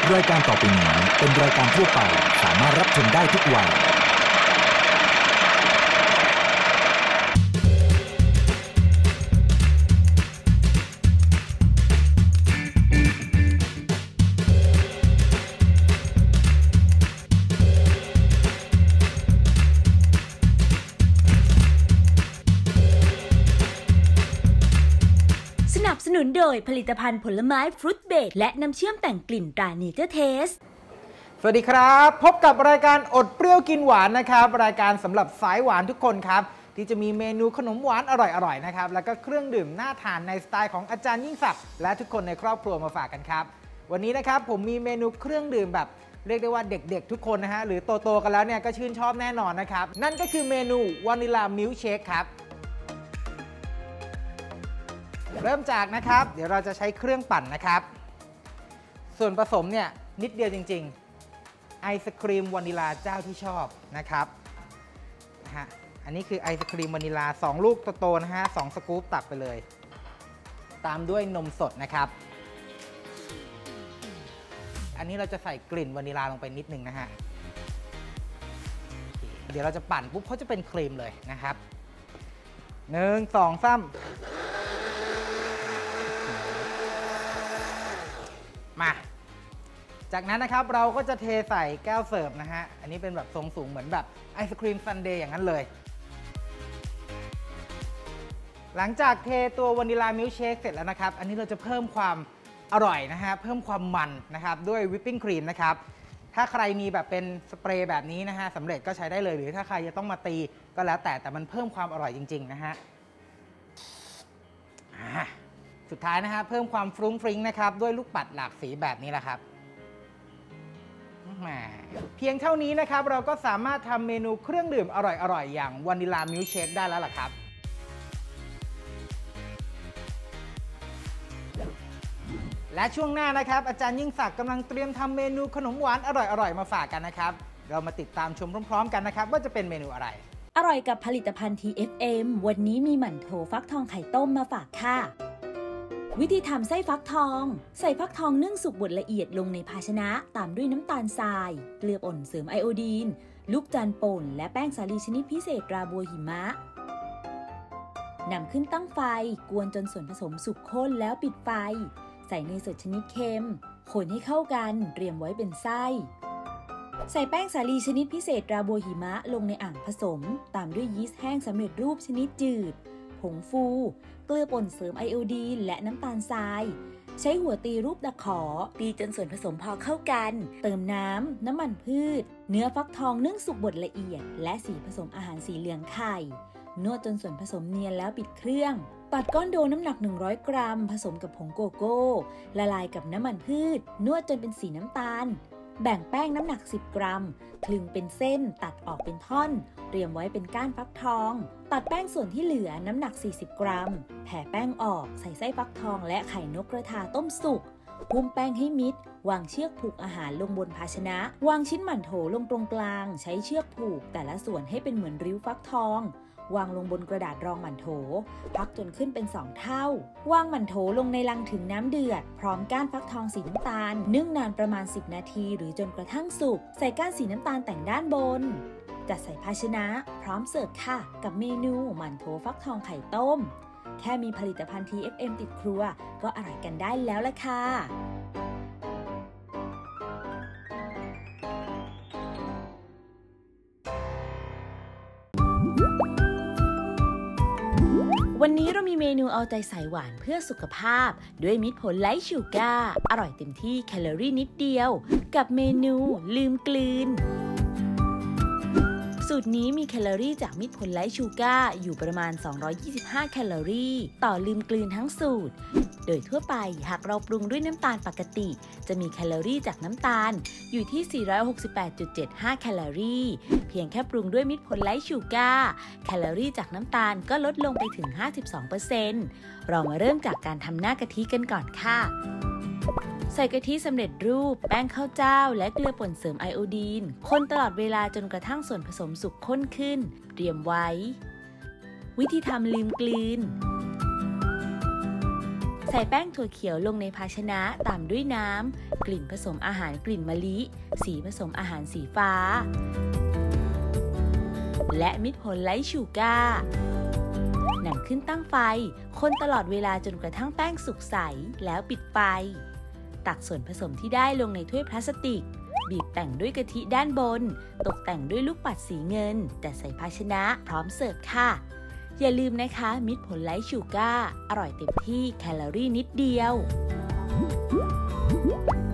รายการต่อไปนี้เป็นรายการทั่วไปสามารถรับชมได้ทุกวัยสนับสนุนโดยผลิตภัณฑ์ผลไม้ฟรุตเบรดและน้ำเชื่อมแต่งกลิ่นตราเนเจอร์เทสสวัสดีครับพบกับรายการอดเปรี้ยวกินหวานนะครับรายการสำหรับสายหวานทุกคนครับที่จะมีเมนูขนมหวานอร่อยๆนะครับแล้วก็เครื่องดื่มน่าทานในสไตล์ของอาจารย์ยิ่งศักดิ์และทุกคนในครอบครัวมาฝากกันครับวันนี้นะครับผมมีเมนูเครื่องดื่มแบบเรียกได้ว่าเด็กๆทุกคนนะฮะหรือโตๆกันแล้วเนี่ยก็ชื่นชอบแน่นอนนะครับนั่นก็คือเมนูวานิลามิลค์เชคครับเริ่มจากนะครับเดี๋ยวเราจะใช้เครื่องปั่นนะครับส่วนผสมเนี่ยนิดเดียวจริงๆไอศครีมวานิลาเจ้าที่ชอบนะครับอันนี้คือไอศครีมวานิลา2ลูกโตๆนะฮะ2สกู๊ปตักไปเลยตามด้วยนมสดนะครับอันนี้เราจะใส่กลิ่นวานิลาลงไปนิดนึงนะฮะเดี๋ยวเราจะปั่นปุ๊บเขาจะเป็นครีมเลยนะครับ1 2 3มาจากนั้นนะครับเราก็จะเทใส่แก้วเสิร์ฟนะฮะอันนี้เป็นแบบทรงสูงเหมือนแบบไอศครีมซันเดย์อย่างนั้นเลยหลังจากเทตัววานิลามิลค์เชคเสร็จแล้วนะครับอันนี้เราจะเพิ่มความอร่อยนะฮะเพิ่มความมันนะครับด้วยวิปปิ้งครีมนะครับถ้าใครมีแบบเป็นสเปรย์แบบนี้นะฮะสำเร็จก็ใช้ได้เลยหรือถ้าใครจะต้องมาตีก็แล้วแต่มันเพิ่มความอร่อยจริงๆนะฮะสุดท้ายนะฮะเพิ่มความฟรุ้งฟริ้งนะครับด้วยลูกปัดหลากสีแบบนี้แหละครับเพียงเท่านี้นะครับเราก็สามารถทำเมนูเครื่องดื่มอร่อยๆอย่างวานิลามิลค์เชคได้แล้วล่ะครับและช่วงหน้านะครับอาจารย์ยิ่งศักดิ์กำลังเตรียมทำเมนูขนมหวานอร่อยๆมาฝากกันนะครับเรามาติดตามชมพร้อมๆกันนะครับว่าจะเป็นเมนูอะไรอร่อยกับผลิตภัณฑ์ TFM วันนี้มีหมั่นโถฟักทองไข่ต้มมาฝากค่ะวิธีทำไส้ฟักทองใส่ฟักทองนึ่งสุกบดละเอียดลงในภาชนะตามด้วยน้ำตาลทรายเกลือป่นเสริมไอโอดีนลูกจันทร์ป่นและแป้งสาลีชนิดพิเศษราบัวหิมะนำขึ้นตั้งไฟกวนจนส่วนผสมสุกข้นแล้วปิดไฟใส่เนยสดชนิดเค็มคนให้เข้ากันเตรียมไว้เป็นไส้ใส่แป้งสาลีชนิดพิเศษราบัวหิมะลงในอ่างผสมตามด้วยยีสต์แห้งสำเร็จรูปชนิดจืดผงฟูเกลือป่นเสริมไอโอดีนและน้ำตาลทรายใช้หัวตีรูปตะขอตีจนส่วนผสมพอเข้ากันเติมน้ำมันพืชเนื้อฟักทองนึ่งสุกบดละเอียดและสีผสมอาหารสีเหลืองไข่นวดจนส่วนผสมเนียนแล้วปิดเครื่องตัดก้อนโดน้ำหนัก100กรัมผสมกับผงโกโก้ละลายกับน้ำมันพืชนวดจนเป็นสีน้ำตาลแบ่งแป้งน้ำหนัก10กรัมคลึงเป็นเส้นตัดออกเป็นท่อนเตรียมไว้เป็นก้านฟักทองตัดแป้งส่วนที่เหลือน้ำหนัก40กรัมแผ่แป้งออกใส่ไส้ฟักทองและไข่นกกระทาต้มสุกหุ้มแป้งให้มิดวางเชือกผูกอาหารลงบนภาชนะวางชิ้นหมั่นโถลงตรงกลางใช้เชือกผูกแต่ละส่วนให้เป็นเหมือนริ้วฟักทองวางลงบนกระดาษรองหมั่นโถพักจนขึ้นเป็น2เท่าวางหมั่นโถลงในลังถึงน้ำเดือดพร้อมก้านฟักทองสีน้ำตาลนึ่งนานประมาณ10นาทีหรือจนกระทั่งสุกใส่ก้านสีน้ำตาลแต่งด้านบนจัดใส่ภาชนะพร้อมเสิร์ฟค่ะกับเมนูหมั่นโถฟักทองไข่ต้มแค่มีผลิตภัณฑ์ TFM ติดครัวก็อร่อยกันได้แล้วล่ะค่ะวันนี้เรามีเมนูเอาใจใส่หวานเพื่อสุขภาพด้วยมิตรผลไร้ชูการ์อร่อยเต็มที่แคลอรี่นิดเดียวกับเมนูลืมกลืนสูตรนี้มีแคลอรี่จากมิตรผลไร้ชูการ์อยู่ประมาณ225แคลอรี่ต่อลืมกลืนทั้งสูตรโดยทั่วไปหากเราปรุงด้วยน้ำตาลปกติจะมีแคลอรี่จากน้ำตาลอยู่ที่ 468.75 แคลอรี่เพียงแค่ปรุงด้วยมิตรผลไร้ชูการ์แคลอรี่จากน้ำตาลก็ลดลงไปถึง 52% เรามาเริ่มจากการทำหน้ากะทิกันก่อนค่ะใส่กะทิสำเร็จรูปแป้งข้าวเจ้าและเกลือป่นเสริมไอโอดีนคนตลอดเวลาจนกระทั่งส่วนผสมสุกข้นขึ้นเตรียมไว้วิธีทำลืมกลืนใส่แป้งถั่วเขียวลงในภาชนะตามด้วยน้ำกลิ่นผสมอาหารกลิ่นมะลิสีผสมอาหารสีฟ้าและมิตรผลไลท์ชูการ์นำขึ้นตั้งไฟคนตลอดเวลาจนกระทั่งแป้งสุกใสแล้วปิดไฟตักส่วนผสมที่ได้ลงในถ้วยพลาสติกบีบแต่งด้วยกะทิด้านบนตกแต่งด้วยลูกปัดสีเงินแต่ใส่ภาชนะพร้อมเสิร์ฟค่ะอย่าลืมนะคะมิตรผลไลท์ชูการ์อร่อยเต็มที่แคลอรี่นิดเดียว